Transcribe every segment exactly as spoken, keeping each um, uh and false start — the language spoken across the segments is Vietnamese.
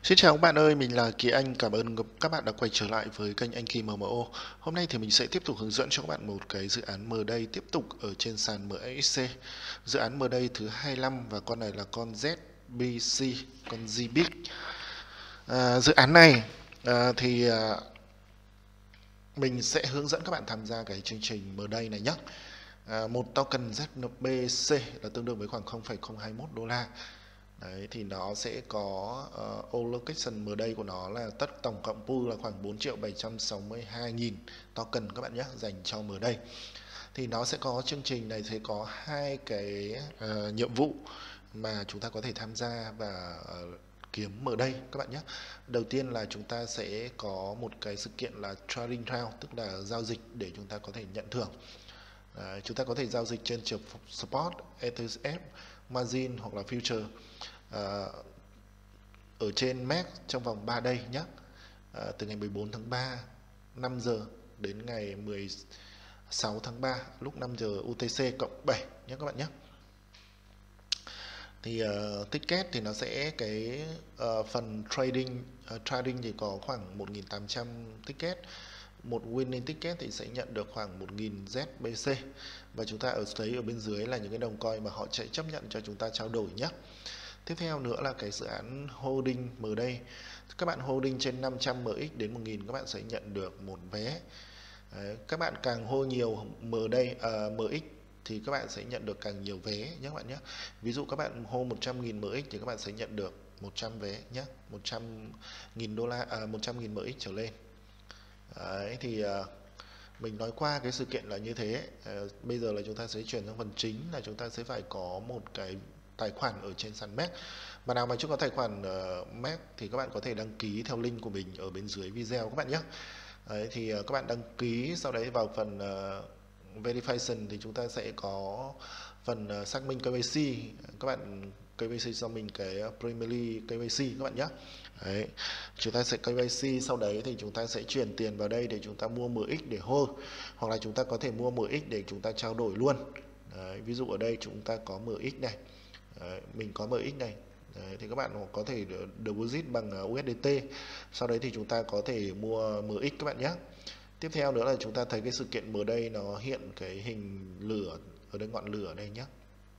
Xin chào các bạn ơi, mình là Kỳ Anh. Cảm ơn các bạn đã quay trở lại với kênh Anh Kỳ em em ô. Hôm nay thì mình sẽ tiếp tục hướng dẫn cho các bạn một cái dự án M đây tiếp tục ở trên sàn em ích xê. Dự án M đây thứ hai mươi lăm và con này là con Z B C, con Z-Bit. À, dự án này à, thì à, mình sẽ hướng dẫn các bạn tham gia cái chương trình M đây này nhé. À, một token Z B C là tương đương với khoảng không phẩy không hai mốt đô la. Đấy, thì nó sẽ có uh, allocation M đây của nó là tất tổng cộng pool là khoảng bốn triệu bảy trăm sáu mươi hai nghìn token các bạn nhé, dành cho M đây. Thì nó sẽ có chương trình này sẽ có hai cái uh, nhiệm vụ mà chúng ta có thể tham gia và uh, kiếm M đây các bạn nhé. Đầu tiên là chúng ta sẽ có một cái sự kiện là trading round, tức là giao dịch để chúng ta có thể nhận thưởng. Đấy, chúng ta có thể giao dịch trên trường spot, E T F, margin hoặc là future. À, ở trên Mac trong vòng ba day nhé, à, từ ngày mười bốn tháng ba năm giờ đến ngày mười sáu tháng ba lúc năm giờ U T C cộng bảy nhé các bạn nhé. Thì uh, ticket thì nó sẽ cái uh, phần trading uh, trading thì có khoảng một nghìn tám trăm ticket. Một winning ticket thì sẽ nhận được khoảng một nghìn Z B C, và chúng ta ở thấy ở bên dưới là những cái đồng coin mà họ sẽ chấp nhận cho chúng ta trao đổi nhé. Tiếp theo nữa là cái dự án holding M đây. Các bạn holding trên năm trăm M X đến một nghìn các bạn sẽ nhận được một vé. Đấy, các bạn càng hold nhiều M đây à, M X thì các bạn sẽ nhận được càng nhiều vé nhé các bạn nhé. Ví dụ các bạn hold một trăm nghìn M X thì các bạn sẽ nhận được một trăm vé nhé, một trăm nghìn đô la à, một trăm nghìn M X trở lên. Đấy, thì à, mình nói qua cái sự kiện là như thế. À, bây giờ là chúng ta sẽ chuyển sang phần chính, là chúng ta sẽ phải có một cái tài khoản ở trên sàn Mac. Bạn nào mà chưa có tài khoản uh, Mac thì các bạn có thể đăng ký theo link của mình ở bên dưới video các bạn nhé. Đấy, thì uh, các bạn đăng ký, sau đấy vào phần uh, verification thì chúng ta sẽ có phần uh, xác minh K Y C. Các bạn K Y C cho mình cái Primary K Y C các bạn nhé. Đấy, chúng ta sẽ K Y C, sau đấy thì chúng ta sẽ chuyển tiền vào đây để chúng ta mua M X để hold, hoặc là chúng ta có thể mua M X để chúng ta trao đổi luôn. Đấy, ví dụ ở đây chúng ta có M X này. Đấy, mình có M X này. Đấy, thì các bạn có thể deposit bằng U S D T, sau đấy thì chúng ta có thể mua M X các bạn nhé. Tiếp theo nữa là chúng ta thấy cái sự kiện M đây nó hiện cái hình lửa ở đây, ngọn lửa đây nhé.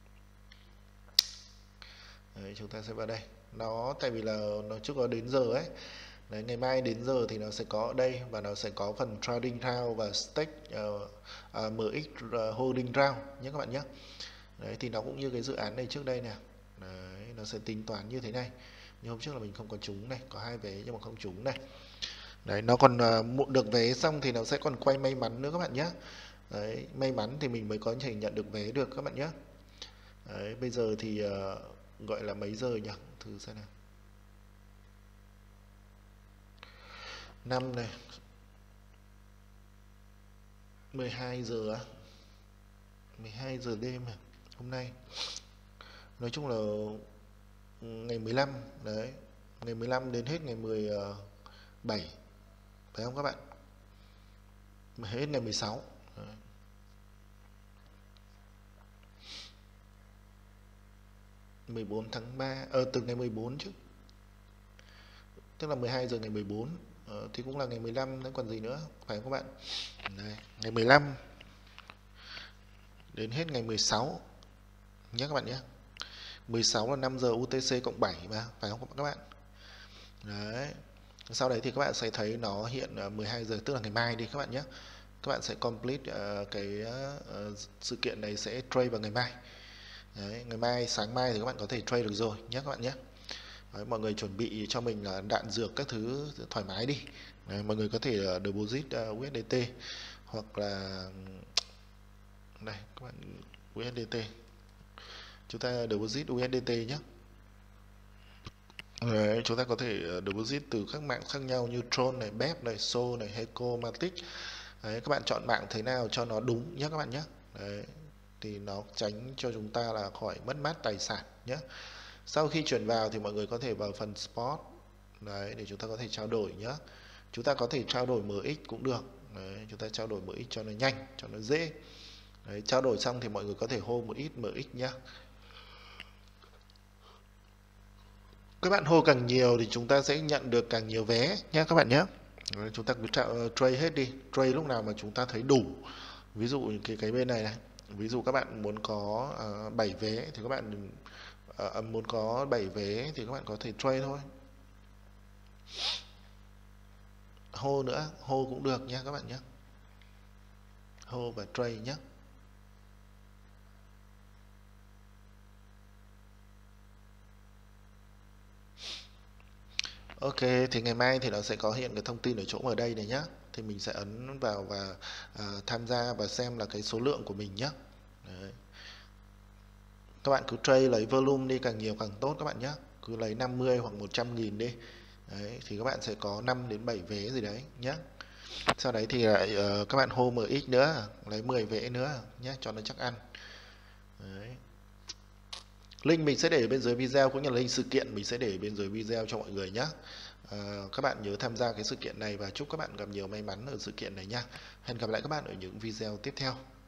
Đấy, chúng ta sẽ vào đây. Nó tại vì là nó chưa có đến giờ ấy. Đấy, ngày mai đến giờ thì nó sẽ có ở đây, và nó sẽ có phần trading round và stake uh, uh, M X uh, holding round nhé các bạn nhé. Đấy, thì nó cũng như cái dự án này trước đây nè. Đấy, nó sẽ tính toán như thế này. Nhưng hôm trước là mình không có trúng này, có hai vé nhưng mà không trúng này. Đấy, nó còn uh, được vé xong thì nó sẽ còn quay may mắn nữa các bạn nhé. Đấy, may mắn thì mình mới có thể nhận được vé được các bạn nhé. Đấy, bây giờ thì uh, gọi là mấy giờ nhỉ? Thử xem nào. Năm này. mười hai giờ á. mười hai giờ đêm à? Hôm nay. Nói chung là ngày mười lăm đấy. Ngày mười lăm đến hết ngày mười bảy. Phải không các bạn? Hết ngày mười sáu. Đấy. mười bốn tháng ba, ờ từ ngày mười bốn chứ. Tức là mười hai giờ ngày mười bốn, ờ, thì cũng là ngày mười lăm đấy còn gì nữa, phải không các bạn? Đây, ngày mười lăm đến hết ngày mười sáu nhé các bạn nhé. mười sáu là năm giờ U T C cộng bảy mà, phải không các bạn? Đấy. Sau đấy thì các bạn sẽ thấy nó hiện mười hai giờ, tức là ngày mai đi các bạn nhé. Các bạn sẽ complete uh, cái uh, sự kiện này sẽ trade vào ngày mai. Đấy, ngày mai sáng mai thì các bạn có thể trade được rồi nhé các bạn nhé. Đấy, mọi người chuẩn bị cho mình là đạn dược các thứ thoải mái đi. Đấy, mọi người có thể uh, deposit uh, U S D T hoặc là này các bạn, U S D T chúng ta deposit U S D T nhé. Đấy, chúng ta có thể deposit từ các mạng khác nhau như Tron này, Bep này, So này, Heco, Matic. Đấy, các bạn chọn mạng thế nào cho nó đúng nhé các bạn nhé. Đấy, thì nó tránh cho chúng ta là khỏi mất mát tài sản nhé. Sau khi chuyển vào thì mọi người có thể vào phần spot. Đấy, để chúng ta có thể trao đổi nhé. Chúng ta có thể trao đổi M X cũng được. Đấy, chúng ta trao đổi M X cho nó nhanh, cho nó dễ. Đấy, trao đổi xong thì mọi người có thể hold một ít M X nhé. Các bạn hold càng nhiều thì chúng ta sẽ nhận được càng nhiều vé nhé các bạn nhé. Chúng ta cứ tra- trade hết đi, trade lúc nào mà chúng ta thấy đủ. Ví dụ cái cái bên này này, ví dụ các bạn muốn có uh, bảy vé thì các bạn uh, muốn có bảy vé thì các bạn có thể trade thôi. Hold nữa, hold cũng được nha các bạn nhé. Hold và trade nhé. Ok, thì ngày mai thì nó sẽ có hiện cái thông tin ở chỗ ở đây này nhá. Thì mình sẽ ấn vào và à, tham gia và xem là cái số lượng của mình nhé. Đấy. Các bạn cứ trade lấy volume đi, càng nhiều càng tốt các bạn nhé. Cứ lấy năm mươi hoặc một trăm nghìn đi. Đấy, thì các bạn sẽ có năm đến bảy vé gì đấy nhé. Sau đấy thì lại uh, các bạn hold em ích nữa, lấy mười vé nữa nhé cho nó chắc ăn. Đấy. Link mình sẽ để ở bên dưới video, cũng như là link sự kiện mình sẽ để bên dưới video cho mọi người nhé. À, các bạn nhớ tham gia cái sự kiện này và chúc các bạn gặp nhiều may mắn ở sự kiện này nha. Hẹn gặp lại các bạn ở những video tiếp theo.